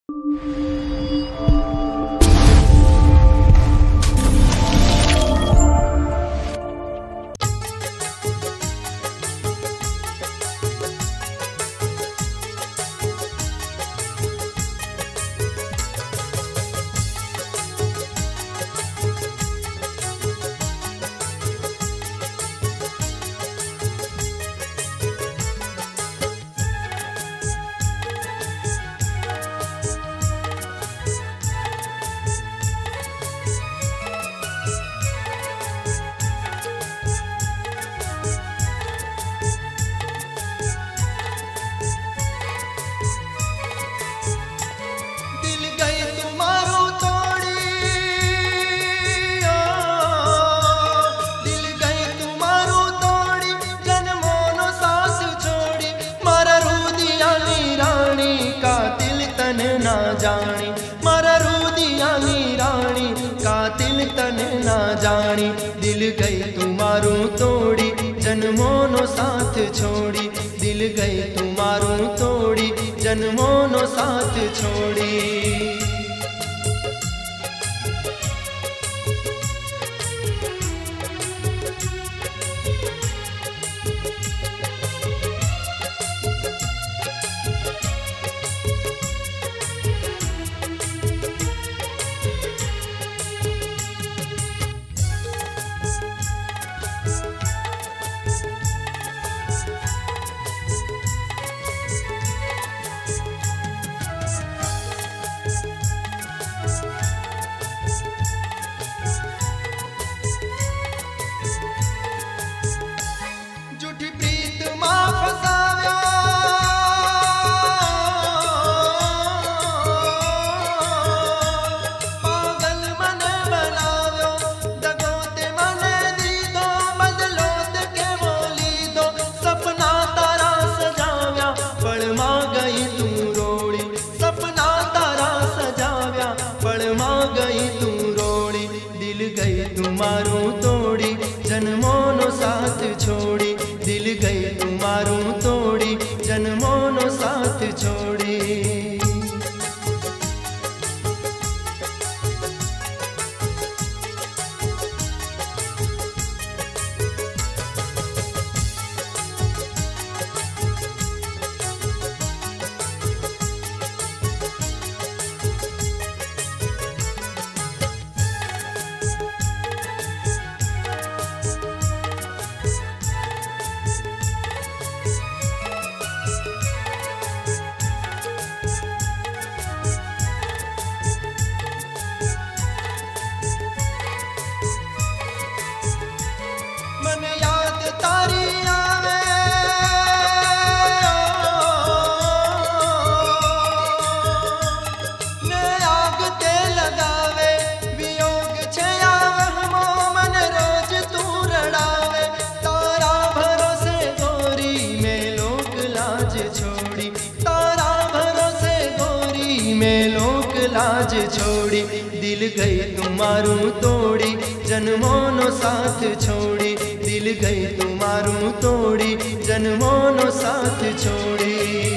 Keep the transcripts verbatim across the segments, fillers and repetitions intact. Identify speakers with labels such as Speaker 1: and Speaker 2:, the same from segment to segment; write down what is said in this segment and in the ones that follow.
Speaker 1: जानी मारा रूदियानी रानी कातिल तन ना जानी। दिल गई तुम्हारू तोड़ी जन्मों नो साथ छोड़ी। दिल गई तुम्हारू तोड़ी जन्मों नो साथ छोड़ी। तुम्हारू तोड़ी जन्मों नो साथ छोड़ी। दिल गई तुम्हारू तोड़ी जन्मों नो साथ छोड़ी। लाज छोड़ी दिल गई तुम्हारू तोड़ी जन्मों नो साथ छोड़ी। दिल गई तुम्हारू तोड़ी जन्मों नो साथ छोड़ी।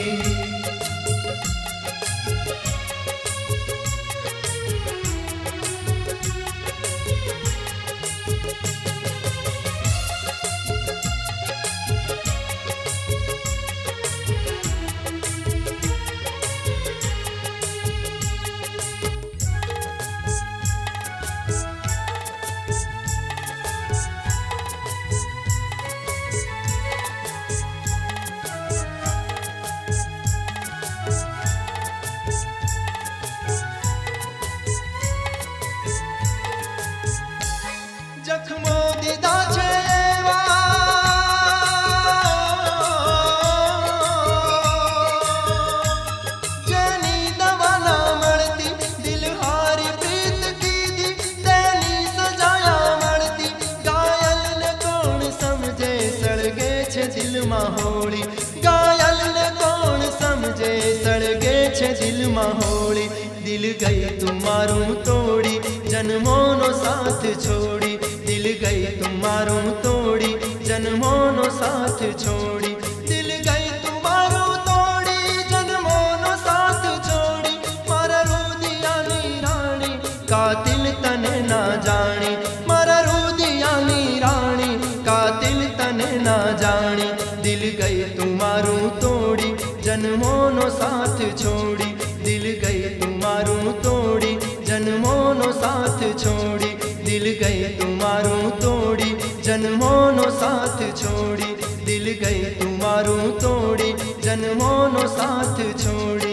Speaker 1: होली गायल ने कौन समझे सड़गे छे दिल माहोली। दिल गई तुम्हारू तोड़ी जन्मों नो साथ छोड़ी। दिल गई तुम्हारू तोड़ी जन्मों नो साथ छोड़ी। दिल गई तुम्हारू तोड़ी जन्मों नो साथ छोड़ी। मार कातिल तने ना जानी, मारा रुदियानी रानी कातिल तने ना जानी। दिल गई तुम्हारू तोड़ी जन्मों नो साथ छोड़ी, दिल गई तुम्हारू तोड़ी जन्मों नो साथ छोड़ी, दिल गई तुम्हारू तोड़ी जन्मों नो साथ छोड़ी, दिल गई तुम्हारू तोड़ी जन्मों नो साथ छोड़ी।